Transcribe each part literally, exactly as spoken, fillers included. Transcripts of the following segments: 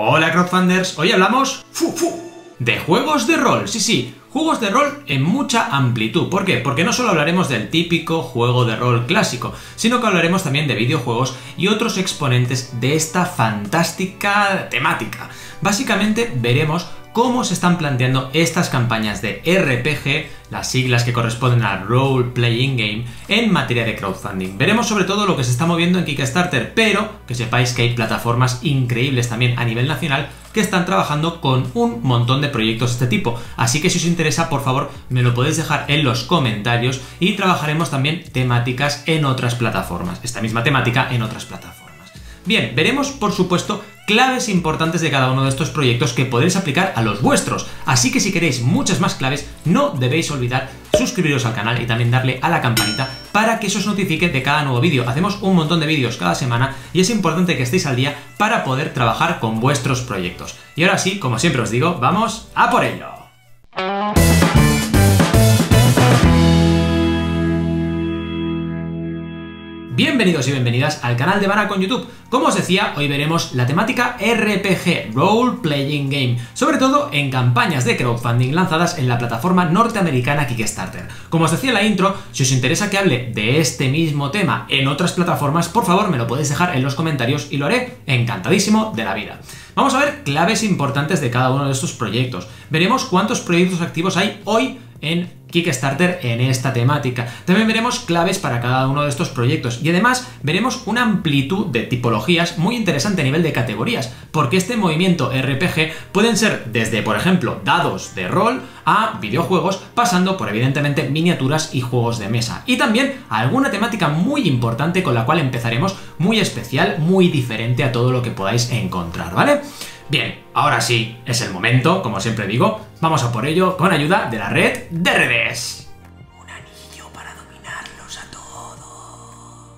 Hola crowdfunders, hoy hablamos fu, fu, de juegos de rol, sí sí, juegos de rol en mucha amplitud. ¿Por qué? Porque no solo hablaremos del típico juego de rol clásico, sino que hablaremos también de videojuegos y otros exponentes de esta fantástica temática. Básicamente veremos cómo se están planteando estas campañas de R P G, las siglas que corresponden a Role Playing Game, en materia de crowdfunding. Veremos sobre todo lo que se está moviendo en Kickstarter, pero que sepáis que hay plataformas increíbles también a nivel nacional que están trabajando con un montón de proyectos de este tipo. Así que si os interesa, por favor, me lo podéis dejar en los comentarios y trabajaremos también temáticas en otras plataformas. Esta misma temática en otras plataformas. Bien, veremos, por supuesto, claves importantes de cada uno de estos proyectos que podréis aplicar a los vuestros. Así que si queréis muchas más claves, no debéis olvidar suscribiros al canal y también darle a la campanita para que eso os notifique de cada nuevo vídeo. Hacemos un montón de vídeos cada semana y es importante que estéis al día para poder trabajar con vuestros proyectos. Y ahora sí, como siempre os digo, ¡vamos a por ello! Bienvenidos y bienvenidas al canal de Vara con YouTube. Como os decía, hoy veremos la temática R P G, Role Playing Game, sobre todo en campañas de crowdfunding lanzadas en la plataforma norteamericana Kickstarter. Como os decía en la intro, si os interesa que hable de este mismo tema en otras plataformas, por favor me lo podéis dejar en los comentarios y lo haré encantadísimo de la vida. Vamos a ver claves importantes de cada uno de estos proyectos. Veremos cuántos proyectos activos hay hoy en Kickstarter en esta temática. También veremos claves para cada uno de estos proyectos y además veremos una amplitud de tipologías muy interesante a nivel de categorías, porque este movimiento R P G pueden ser desde, por ejemplo, dados de rol a videojuegos, pasando por evidentemente miniaturas y juegos de mesa. Y también alguna temática muy importante con la cual empezaremos, muy especial, muy diferente a todo lo que podáis encontrar, ¿vale? Bien, ahora sí, es el momento, como siempre digo, vamos a por ello con ayuda de la red de redes. Un anillo para dominarlos a todos.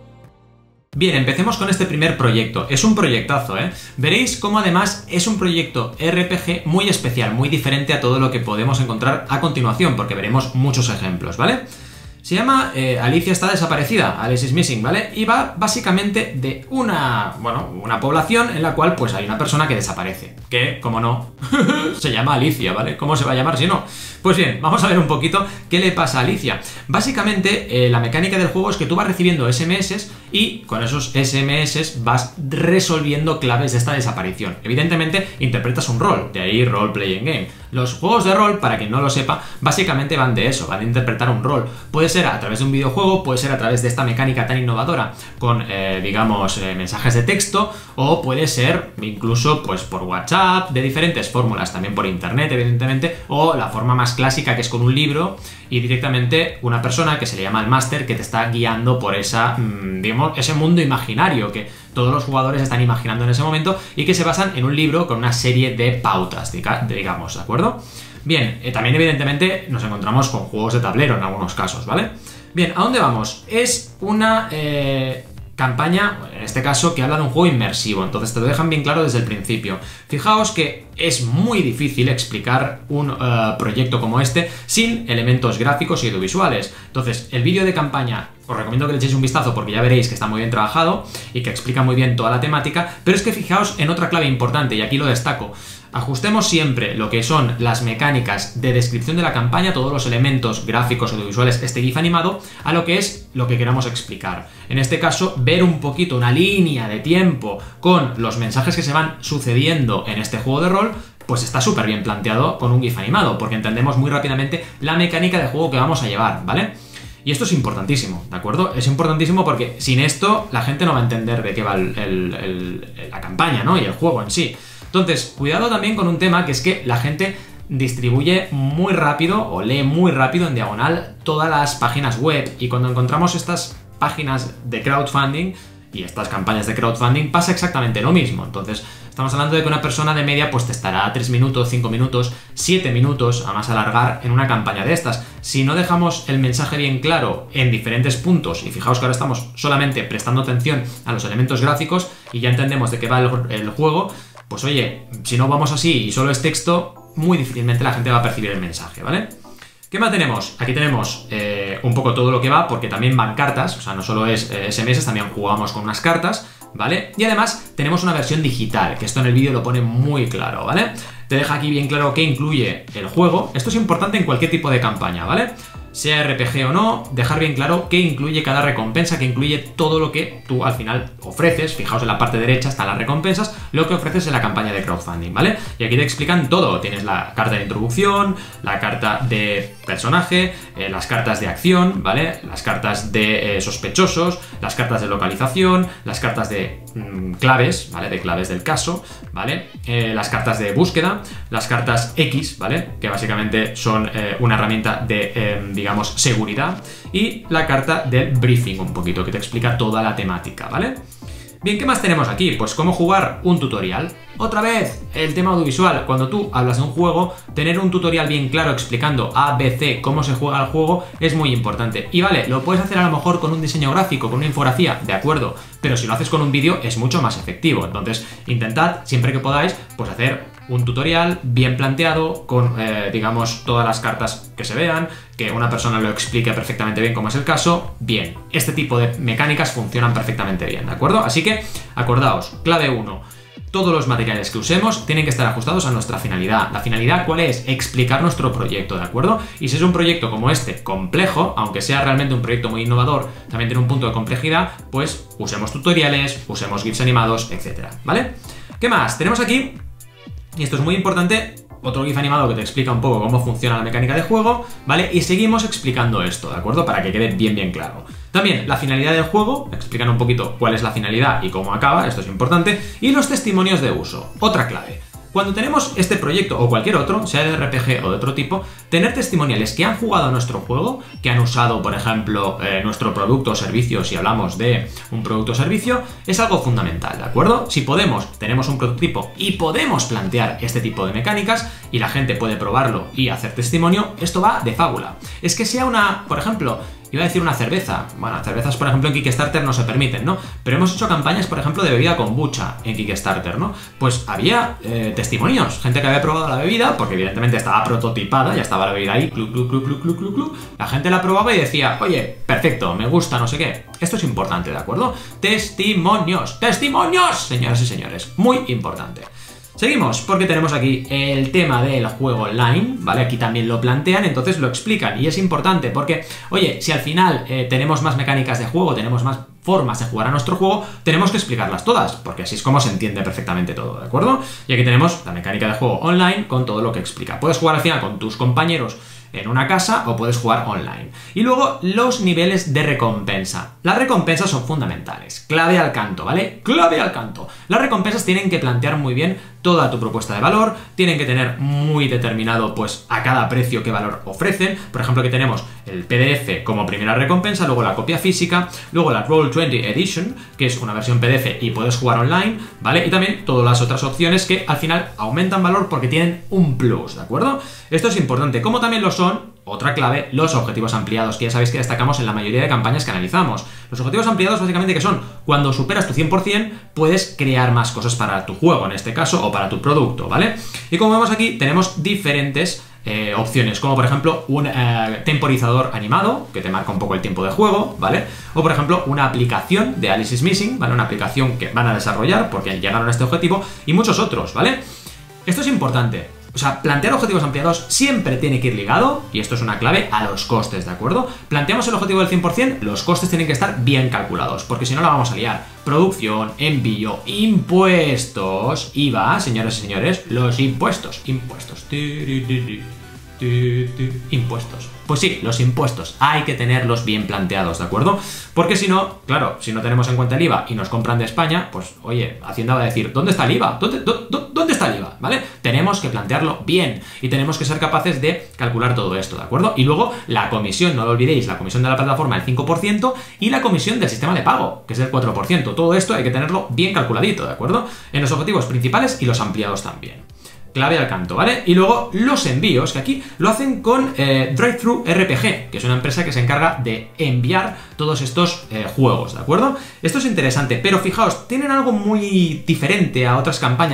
Bien, empecemos con este primer proyecto. Es un proyectazo, ¿eh? Veréis cómo además es un proyecto R P G muy especial, muy diferente a todo lo que podemos encontrar a continuación, porque veremos muchos ejemplos, ¿vale? Se llama eh, Alicia está desaparecida, Alice is missing, ¿vale? Y va básicamente de una, bueno, una población en la cual pues hay una persona que desaparece, que, como no, se llama Alicia, ¿vale? ¿Cómo se va a llamar si no? Pues bien, vamos a ver un poquito qué le pasa a Alicia. Básicamente, eh, la mecánica del juego es que tú vas recibiendo S M S y con esos S M S vas resolviendo claves de esta desaparición. Evidentemente, interpretas un rol, de ahí Role Playing Game. Los juegos de rol, para quien no lo sepa, básicamente van de eso, van de interpretar un rol. Puede ser a través de un videojuego, puede ser a través de esta mecánica tan innovadora con, eh, digamos, eh, mensajes de texto, o puede ser incluso pues por WhatsApp, de diferentes fórmulas, también por internet, evidentemente, o la forma más clásica que es con un libro y directamente una persona que se le llama el máster que te está guiando por esa, mmm, digamos, ese mundo imaginario que todos los jugadores están imaginando en ese momento y que se basan en un libro con una serie de pautas, digamos, ¿de acuerdo? Bien, eh, también evidentemente nos encontramos con juegos de tablero en algunos casos, ¿vale? Bien, ¿a dónde vamos? Es una eh, campaña, en este caso, que habla de un juego inmersivo, entonces te lo dejan bien claro desde el principio. Fijaos que es muy difícil explicar un uh, proyecto como este sin elementos gráficos y audiovisuales. Entonces, el vídeo de campaña os recomiendo que le echéis un vistazo porque ya veréis que está muy bien trabajado y que explica muy bien toda la temática, pero es que fijaos en otra clave importante y aquí lo destaco. Ajustemos siempre lo que son las mecánicas de descripción de la campaña, todos los elementos gráficos, audiovisuales, este GIF animado, a lo que es lo que queramos explicar. En este caso, ver un poquito una línea de tiempo con los mensajes que se van sucediendo en este juego de rol, pues está súper bien planteado con un GIF animado, porque entendemos muy rápidamente la mecánica de juego que vamos a llevar, ¿vale? Y esto es importantísimo, ¿de acuerdo? Es importantísimo porque sin esto la gente no va a entender de qué va el, el, el, la campaña, ¿no? Y el juego en sí. Entonces, cuidado también con un tema que es que la gente distribuye muy rápido o lee muy rápido en diagonal todas las páginas web y cuando encontramos estas páginas de crowdfunding y estas campañas de crowdfunding pasa exactamente lo mismo. Entonces, estamos hablando de que una persona de media pues te estará tres minutos, cinco minutos, siete minutos a más alargar en una campaña de estas. Si no dejamos el mensaje bien claro en diferentes puntos, y fijaos que ahora estamos solamente prestando atención a los elementos gráficos y ya entendemos de qué va el, el juego, pues oye, si no vamos así y solo es texto, muy difícilmente la gente va a percibir el mensaje, ¿vale? ¿Qué más tenemos? Aquí tenemos eh, un poco todo lo que va, porque también van cartas, o sea, no solo es eh, ese eme ese, también jugamos con unas cartas, ¿vale? Y además tenemos una versión digital, que esto en el vídeo lo pone muy claro, ¿vale? Te deja aquí bien claro qué incluye el juego. Esto es importante en cualquier tipo de campaña, ¿vale? Sea erre pe ge o no, dejar bien claro qué incluye cada recompensa, que incluye todo lo que tú al final ofreces. Fijaos, en la parte derecha están las recompensas, lo que ofreces en la campaña de crowdfunding, ¿vale? Y aquí te explican todo. Tienes la carta de introducción, la carta de personaje, eh, las cartas de acción, ¿vale? Las cartas de eh, sospechosos, las cartas de localización, las cartas de mmm, claves, ¿vale? De claves del caso, ¿vale? Eh, las cartas de búsqueda, las cartas X, ¿vale? Que básicamente son eh, una herramienta de, eh, digamos, seguridad, y la carta del briefing un poquito, que te explica toda la temática, ¿vale? Bien, ¿qué más tenemos aquí? Pues cómo jugar un tutorial. Otra vez, el tema audiovisual. Cuando tú hablas de un juego, tener un tutorial bien claro explicando A, B, C, cómo se juega el juego es muy importante. Y vale, lo puedes hacer a lo mejor con un diseño gráfico, con una infografía, de acuerdo, pero si lo haces con un vídeo es mucho más efectivo. Entonces, intentad, siempre que podáis, pues hacer un tutorial bien planteado, con, eh, digamos, todas las cartas que se vean, que una persona lo explique perfectamente bien como es el caso. Bien, este tipo de mecánicas funcionan perfectamente bien, ¿de acuerdo? Así que, acordaos, clave uno. Todos los materiales que usemos tienen que estar ajustados a nuestra finalidad. ¿La finalidad cuál es? Explicar nuestro proyecto, ¿de acuerdo? Y si es un proyecto como este, complejo, aunque sea realmente un proyecto muy innovador, también tiene un punto de complejidad, pues usemos tutoriales, usemos GIFs animados, etcétera, ¿vale? ¿Qué más? Tenemos aquí, y esto es muy importante, otro GIF animado que te explica un poco cómo funciona la mecánica de juego, ¿vale? Y seguimos explicando esto, ¿de acuerdo? Para que quede bien bien claro. También la finalidad del juego, explican un poquito cuál es la finalidad y cómo acaba, esto es importante, y los testimonios de uso, otra clave. Cuando tenemos este proyecto o cualquier otro, sea de erre pe ge o de otro tipo, tener testimoniales que han jugado a nuestro juego, que han usado, por ejemplo, eh, nuestro producto o servicio, si hablamos de un producto o servicio, es algo fundamental, ¿de acuerdo? Si podemos, tenemos un prototipo y podemos plantear este tipo de mecánicas y la gente puede probarlo y hacer testimonio, esto va de fábula. Es que sea una, por ejemplo, iba a decir una cerveza. Bueno, cervezas, por ejemplo, en Kickstarter no se permiten, ¿no? Pero hemos hecho campañas, por ejemplo, de bebida kombucha en Kickstarter, ¿no? Pues había eh, testimonios, gente que había probado la bebida, porque evidentemente estaba prototipada, ya estaba la bebida ahí, clu, clu, clu, clu, clu, clu, clu. La gente la probaba y decía, oye, perfecto, me gusta, no sé qué. Esto es importante, ¿de acuerdo? Testimonios, testimonios, señoras y señores, muy importante. Seguimos, porque tenemos aquí el tema del juego online, ¿vale? Aquí también lo plantean, entonces lo explican, y es importante porque, oye, si al final eh, tenemos más mecánicas de juego, tenemos más formas de jugar a nuestro juego, tenemos que explicarlas todas, porque así es como se entiende perfectamente todo, ¿de acuerdo? Y aquí tenemos la mecánica de juego online con todo lo que explica. Puedes jugar al final con tus compañeros en una casa o puedes jugar online. Y luego los niveles de recompensa. Las recompensas son fundamentales. Clave al canto, ¿vale? Clave al canto. Las recompensas tienen que plantear muy bien toda tu propuesta de valor, tienen que tener muy determinado pues a cada precio qué valor ofrecen. Por ejemplo, aquí tenemos el pe de efe como primera recompensa, luego la copia física, luego la Roll veinte Edition, que es una versión pe de efe y puedes jugar online, ¿vale? Y también todas las otras opciones que al final aumentan valor porque tienen un plus, ¿de acuerdo? Esto es importante, como también lo son, otra clave, los objetivos ampliados, que ya sabéis que destacamos en la mayoría de campañas que analizamos. Los objetivos ampliados básicamente que son, cuando superas tu cien por cien, puedes crear más cosas para tu juego, en este caso, o para tu producto, ¿vale? Y como vemos aquí, tenemos diferentes eh, opciones, como por ejemplo un eh, temporizador animado, que te marca un poco el tiempo de juego, ¿vale? O por ejemplo una aplicación de Alice is Missing, ¿vale? Una aplicación que van a desarrollar porque llegaron a este objetivo, y muchos otros, ¿vale? Esto es importante. O sea, plantear objetivos ampliados siempre tiene que ir ligado, y esto es una clave, a los costes, ¿de acuerdo? Planteamos el objetivo del cien por cien, los costes tienen que estar bien calculados, porque si no la vamos a liar. Producción, envío, impuestos, I V A, señoras y señores, los impuestos, impuestos, impuestos. Pues sí, los impuestos, hay que tenerlos bien planteados, ¿de acuerdo? Porque si no, claro, si no tenemos en cuenta el I V A y nos compran de España, pues oye, Hacienda va a decir, ¿dónde está el I V A? ¿Dónde, dónde, dónde está el I V A? ¿Vale? Tenemos que plantearlo bien y tenemos que ser capaces de calcular todo esto, ¿de acuerdo? Y luego la comisión, no lo olvidéis, la comisión de la plataforma el cinco por ciento y la comisión del sistema de pago, que es el cuatro por ciento. Todo esto hay que tenerlo bien calculadito, ¿de acuerdo? En los objetivos principales y los ampliados también. Clave al canto, ¿vale? Y luego los envíos, que aquí lo hacen con eh, Drive-Thru erre pe ge, que es una empresa que se encarga de enviar todos estos eh, juegos, ¿de acuerdo? Esto es interesante, pero fijaos, tienen algo muy diferente a otras campañas que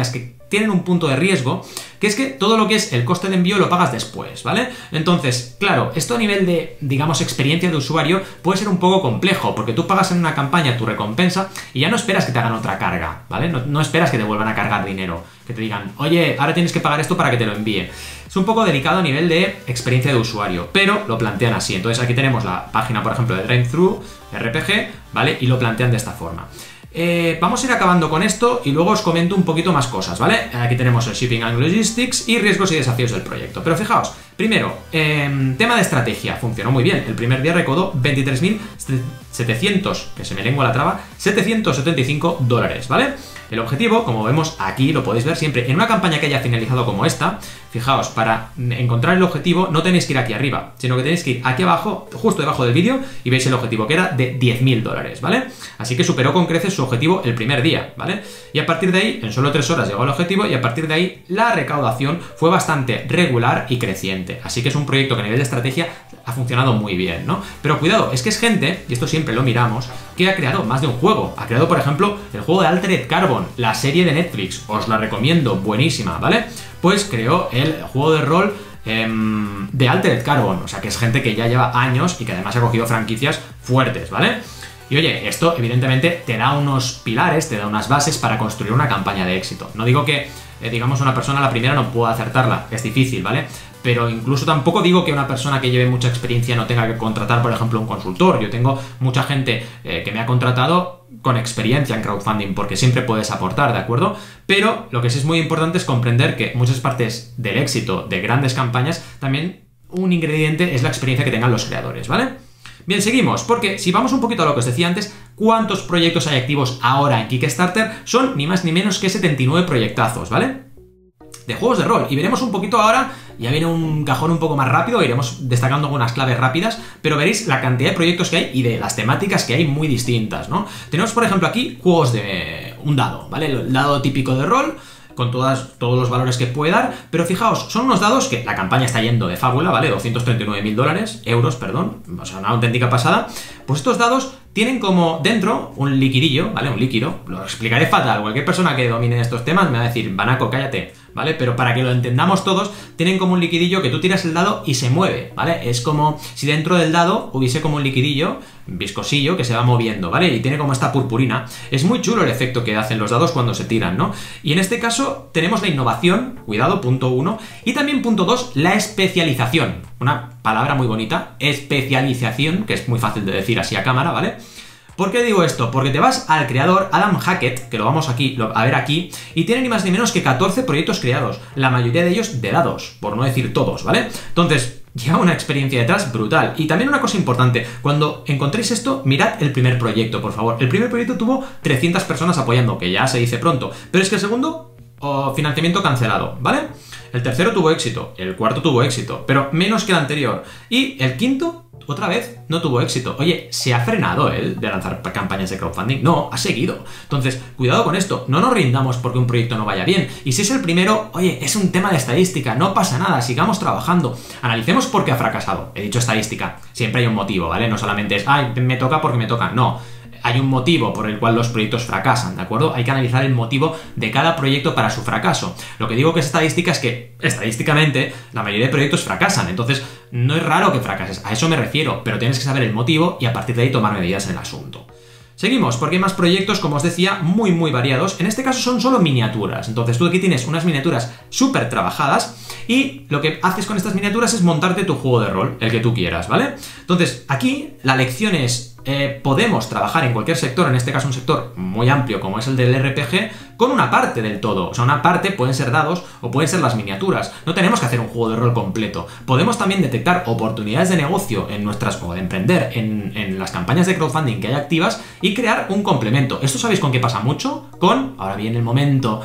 tienen un punto de riesgo, que es que todo lo que es el coste de envío lo pagas después, ¿vale? Entonces, claro, esto a nivel de, digamos, experiencia de usuario puede ser un poco complejo, porque tú pagas en una campaña tu recompensa y ya no esperas que te hagan otra carga, ¿vale? No, no esperas que te vuelvan a cargar dinero, que te digan, oye, ahora tienes que pagar esto para que te lo envíe. Es un poco delicado a nivel de experiencia de usuario, pero lo plantean así. Entonces aquí tenemos la página, por ejemplo, de Drive-Thru R P G, ¿vale? Y lo plantean de esta forma. Eh, vamos a ir acabando con esto y luego os comento un poquito más cosas, ¿vale? Aquí tenemos el Shipping and Logistics y riesgos y desafíos del proyecto. Pero fijaos, primero, eh, tema de estrategia, funcionó muy bien. El primer día recaudó veintitrés mil setecientos, que se me lengua la traba, setecientos setenta y cinco dólares, ¿vale? El objetivo, como vemos aquí, lo podéis ver siempre, en una campaña que haya finalizado como esta, fijaos, para encontrar el objetivo no tenéis que ir aquí arriba, sino que tenéis que ir aquí abajo, justo debajo del vídeo, y veis el objetivo, que era de diez mil dólares, ¿vale? Así que superó con creces su objetivo el primer día, ¿vale? Y a partir de ahí, en solo tres horas llegó al objetivo, y a partir de ahí la recaudación fue bastante regular y creciente. Así que es un proyecto que a nivel de estrategia ha funcionado muy bien, ¿no? Pero cuidado, es que es gente, y esto siempre lo miramos, que ha creado más de un juego. Ha creado, por ejemplo, el juego de Altered Carbon, la serie de Netflix, os la recomiendo, buenísima, ¿vale? Pues creó el juego de rol eh, de Altered Carbon, o sea que es gente que ya lleva años y que además ha cogido franquicias fuertes, ¿vale? Y oye, esto evidentemente te da unos pilares, te da unas bases para construir una campaña de éxito. No digo que, eh, digamos, una persona a la primera no pueda acertarla, es difícil, ¿vale? Pero incluso tampoco digo que una persona que lleve mucha experiencia no tenga que contratar, por ejemplo, un consultor. Yo tengo mucha gente eh, que me ha contratado con experiencia en crowdfunding, porque siempre puedes aportar, ¿de acuerdo? Pero lo que sí es muy importante es comprender que muchas partes del éxito de grandes campañas, también un ingrediente es la experiencia que tengan los creadores, ¿vale? Bien, seguimos, porque si vamos un poquito a lo que os decía antes, ¿cuántos proyectos hay activos ahora en Kickstarter? Son ni más ni menos que setenta y nueve proyectazos, ¿vale? De juegos de rol. Y veremos un poquito ahora, ya viene un cajón un poco más rápido, iremos destacando algunas claves rápidas, pero veréis la cantidad de proyectos que hay y de las temáticas que hay muy distintas, ¿no? Tenemos, por ejemplo, aquí juegos de un dado, ¿vale? El dado típico de rol, con todas, todos los valores que puede dar, pero fijaos, son unos dados que la campaña está yendo de fábula, ¿vale? doscientos treinta y nueve mil dólares, euros, perdón, o sea, una auténtica pasada. Pues estos dados tienen como dentro un liquidillo, ¿vale? Un líquido, lo explicaré fatal, cualquier persona que domine estos temas me va a decir, Banaco, cállate, ¿vale? Pero para que lo entendamos todos, tienen como un liquidillo que tú tiras el dado y se mueve, ¿vale? Es como si dentro del dado hubiese como un liquidillo, viscosillo, que se va moviendo, ¿vale? Y tiene como esta purpurina. Es muy chulo el efecto que hacen los dados cuando se tiran, ¿no? Y en este caso tenemos la innovación, cuidado, punto uno, y también punto dos, la especialización. Una palabra muy bonita, especialización, que es muy fácil de decir así a cámara, ¿vale? ¿Por qué digo esto? Porque te vas al creador Adam Hackett, que lo vamos aquí a ver aquí, y tiene ni más ni menos que catorce proyectos creados, la mayoría de ellos de dados, por no decir todos, ¿vale? Entonces, lleva una experiencia detrás brutal. Y también una cosa importante, cuando encontréis esto, mirad el primer proyecto, por favor. El primer proyecto tuvo trescientas personas apoyando, que ya se dice pronto, pero es que el segundo, oh, financiamiento cancelado, ¿vale? El tercero tuvo éxito, el cuarto tuvo éxito, pero menos que el anterior. Y el quinto, otra vez, no tuvo éxito. Oye, ¿se ha frenado él de lanzar campañas de crowdfunding? No, ha seguido. Entonces, cuidado con esto. No nos rindamos porque un proyecto no vaya bien. Y si es el primero, oye, es un tema de estadística. No pasa nada, sigamos trabajando. Analicemos por qué ha fracasado. He dicho estadística. Siempre hay un motivo, ¿vale? No solamente es, ay, me toca porque me toca. No. Hay un motivo por el cual los proyectos fracasan, ¿de acuerdo? Hay que analizar el motivo de cada proyecto para su fracaso. Lo que digo que es estadística es que, estadísticamente, la mayoría de proyectos fracasan. Entonces, no es raro que fracases, a eso me refiero, pero tienes que saber el motivo y a partir de ahí tomar medidas en el asunto. Seguimos, porque hay más proyectos, como os decía, muy muy variados. En este caso son solo miniaturas. Entonces tú aquí tienes unas miniaturas súper trabajadas y lo que haces con estas miniaturas es montarte tu juego de rol, el que tú quieras, ¿vale? Entonces aquí la lección es, eh, podemos trabajar en cualquier sector, en este caso un sector muy amplio como es el del R P G, con una parte del todo. O sea, una parte pueden ser dados o pueden ser las miniaturas. No tenemos que hacer un juego de rol completo. Podemos también detectar oportunidades de negocio en nuestras, o de emprender en, en las campañas de crowdfunding que hay activas y crear un complemento. ¿Esto sabéis con qué pasa mucho? Con, ahora viene el momento,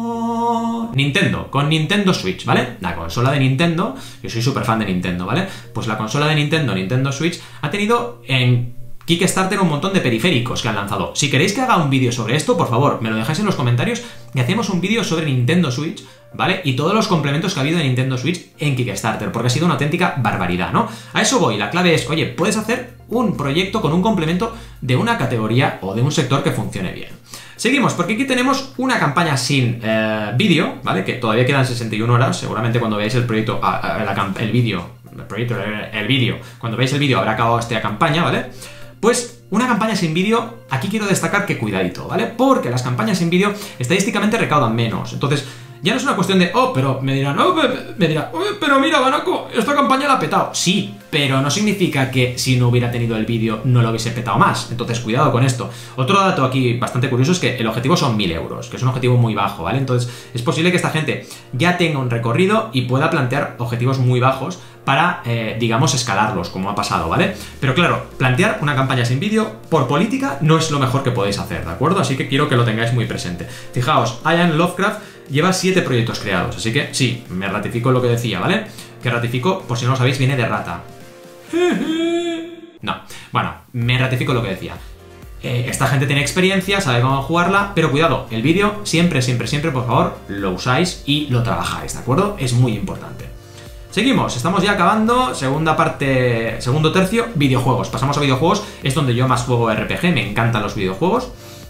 oh, Nintendo, con Nintendo Switch, ¿vale? La consola de Nintendo, yo soy súper fan de Nintendo, ¿vale? Pues la consola de Nintendo, Nintendo Switch, ha tenido en Kickstarter un montón de periféricos que han lanzado. Si queréis que haga un vídeo sobre esto, por favor, me lo dejáis en los comentarios y hacemos un vídeo sobre Nintendo Switch, ¿vale? Y todos los complementos que ha habido de Nintendo Switch en Kickstarter, porque ha sido una auténtica barbaridad, ¿no? A eso voy, la clave es, oye, puedes hacer un proyecto con un complemento de una categoría o de un sector que funcione bien. Seguimos, porque aquí tenemos una campaña sin eh, vídeo, ¿vale? Que todavía quedan sesenta y una horas, seguramente cuando veáis el proyecto, ah, la, el vídeo, el proyecto, el vídeo, cuando veáis el vídeo habrá acabado esta campaña, ¿vale? Pues una campaña sin vídeo, aquí quiero destacar que cuidadito, ¿vale? Porque las campañas sin vídeo estadísticamente recaudan menos, entonces ya no es una cuestión de, oh, pero me dirán, oh, me dirán, oh, pero mira, Banaco, esta campaña la ha petado. Sí, pero no significa que si no hubiera tenido el vídeo no lo hubiese petado más. Entonces, cuidado con esto. Otro dato aquí bastante curioso es que el objetivo son mil euros, que es un objetivo muy bajo, ¿vale? Entonces, es posible que esta gente ya tenga un recorrido y pueda plantear objetivos muy bajos para, eh, digamos, escalarlos, como ha pasado, ¿vale? Pero claro, plantear una campaña sin vídeo, por política, no es lo mejor que podéis hacer, ¿de acuerdo? Así que quiero que lo tengáis muy presente. Fijaos, Ian Lovecraft lleva siete proyectos creados, así que sí, me ratifico lo que decía, ¿vale? Que ratifico, por si no lo sabéis, viene de rata. No, bueno, me ratifico lo que decía. Eh, esta gente tiene experiencia, sabe cómo jugarla, pero cuidado, el vídeo siempre, siempre, siempre, por favor, lo usáis y lo trabajáis, ¿de acuerdo? Es muy importante. Seguimos, estamos ya acabando, segunda parte, segundo tercio, videojuegos. Pasamos a videojuegos, es donde yo más juego R P G, me encantan los videojuegos.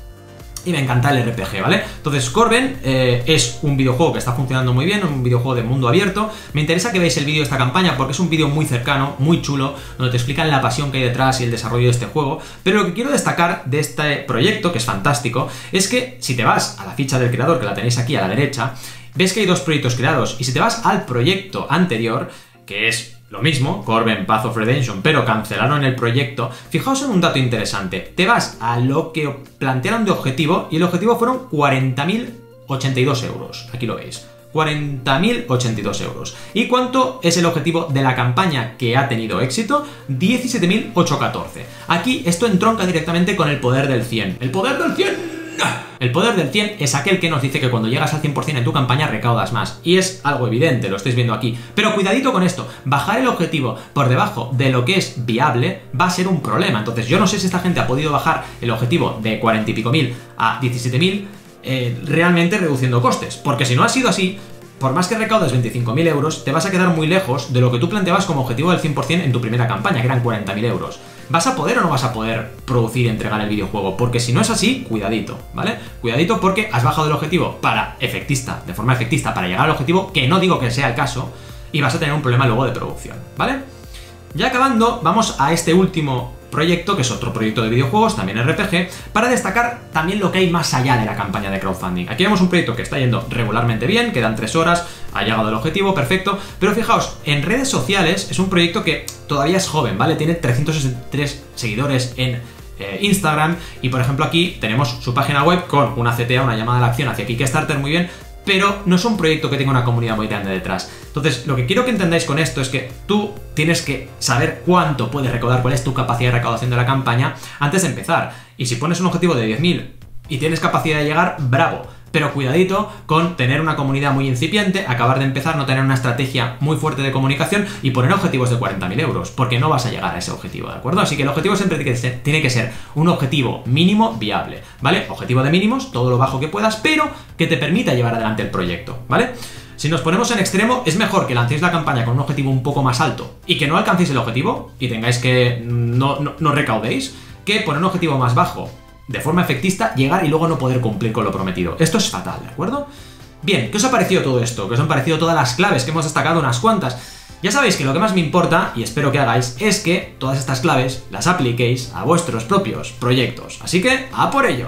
Y me encanta el R P G, ¿vale? Entonces, Corben eh, es un videojuego que está funcionando muy bien, un videojuego de mundo abierto. Me interesa que veáis el vídeo de esta campaña porque es un vídeo muy cercano, muy chulo, donde te explican la pasión que hay detrás y el desarrollo de este juego. Pero lo que quiero destacar de este proyecto, que es fantástico, es que si te vas a la ficha del creador, que la tenéis aquí a la derecha, ves que hay dos proyectos creados. Y si te vas al proyecto anterior, que es lo mismo, Corben Path of Redemption, pero cancelaron el proyecto. Fijaos en un dato interesante. Te vas a lo que plantearon de objetivo y el objetivo fueron cuarenta mil ochenta y dos euros. Aquí lo veis. cuarenta mil ochenta y dos euros. ¿Y cuánto es el objetivo de la campaña que ha tenido éxito? diecisiete mil ochocientos catorce. Aquí esto entronca directamente con el poder del cien. ¡El poder del cien! El poder del cien es aquel que nos dice que cuando llegas al cien por cien en tu campaña recaudas más. Y es algo evidente, lo estáis viendo aquí. Pero cuidadito con esto, bajar el objetivo por debajo de lo que es viable va a ser un problema. Entonces yo no sé si esta gente ha podido bajar el objetivo de cuarenta y pico mil a diecisiete mil eh, realmente reduciendo costes. Porque si no ha sido así, por más que recaudes veinticinco mil euros, te vas a quedar muy lejos de lo que tú planteabas como objetivo del cien por cien en tu primera campaña, que eran cuarenta mil euros. ¿Vas a poder o no vas a poder producir y entregar el videojuego? Porque si no es así, cuidadito, ¿vale? Cuidadito porque has bajado el objetivo para efectista, de forma efectista, para llegar al objetivo, que no digo que sea el caso, y vas a tener un problema luego de producción, ¿vale? Ya acabando, vamos a este último proyecto, que es otro proyecto de videojuegos, también R P G, para destacar también lo que hay más allá de la campaña de crowdfunding. Aquí vemos un proyecto que está yendo regularmente bien, quedan tres horas, ha llegado al objetivo, perfecto, pero fijaos, en redes sociales es un proyecto que todavía es joven, ¿vale? Tiene trescientos sesenta y tres seguidores en eh, Instagram, y por ejemplo aquí tenemos su página web con una C T A, una llamada a la acción hacia Kickstarter muy bien, pero no es un proyecto que tenga una comunidad muy grande detrás. Entonces, lo que quiero que entendáis con esto es que tú tienes que saber cuánto puedes recaudar, cuál es tu capacidad de recaudación de la campaña antes de empezar. Y si pones un objetivo de diez mil y tienes capacidad de llegar, bravo. Pero cuidadito con tener una comunidad muy incipiente, acabar de empezar, no tener una estrategia muy fuerte de comunicación y poner objetivos de cuarenta mil euros, porque no vas a llegar a ese objetivo, ¿de acuerdo? Así que el objetivo siempre tiene que ser, tiene que ser un objetivo mínimo viable, ¿vale? Objetivo de mínimos, todo lo bajo que puedas, pero que te permita llevar adelante el proyecto, ¿vale? Si nos ponemos en extremo, es mejor que lancéis la campaña con un objetivo un poco más alto y que no alcancéis el objetivo y tengáis que no, no, no recaudéis, que poner un objetivo más bajo de forma efectista, llegar y luego no poder cumplir con lo prometido. Esto es fatal, ¿de acuerdo? Bien, ¿qué os ha parecido todo esto? ¿Qué os han parecido todas las claves que hemos destacado unas cuantas? Ya sabéis que lo que más me importa, y espero que hagáis, es que todas estas claves las apliquéis a vuestros propios proyectos. Así que, ¡a por ello!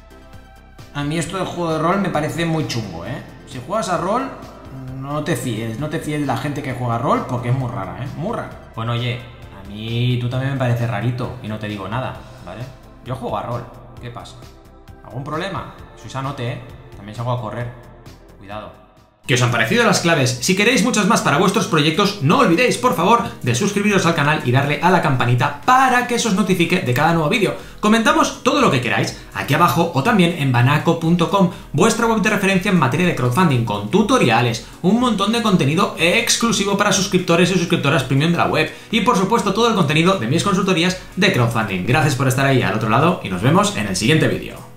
A mí esto del juego de rol me parece muy chungo, ¿eh? Si juegas a rol, no te fíes, no te fíes de la gente que juega a rol porque es muy rara, ¿eh? Muy rara. Bueno, oye, a mí tú también me parece rarito y no te digo nada, ¿vale? Yo juego a rol. ¿Qué pasa? ¿Algún problema? Sois anote, ¿eh? También salgo a correr. Cuidado. ¿Qué os han parecido las claves? Si queréis muchas más para vuestros proyectos, no olvidéis, por favor, de suscribiros al canal y darle a la campanita para que eso os notifique de cada nuevo vídeo. Comentamos todo lo que queráis aquí abajo o también en banaco punto com, vuestra web de referencia en materia de crowdfunding, con tutoriales, un montón de contenido exclusivo para suscriptores y suscriptoras premium de la web y, por supuesto, todo el contenido de mis consultorías de crowdfunding. Gracias por estar ahí al otro lado y nos vemos en el siguiente vídeo.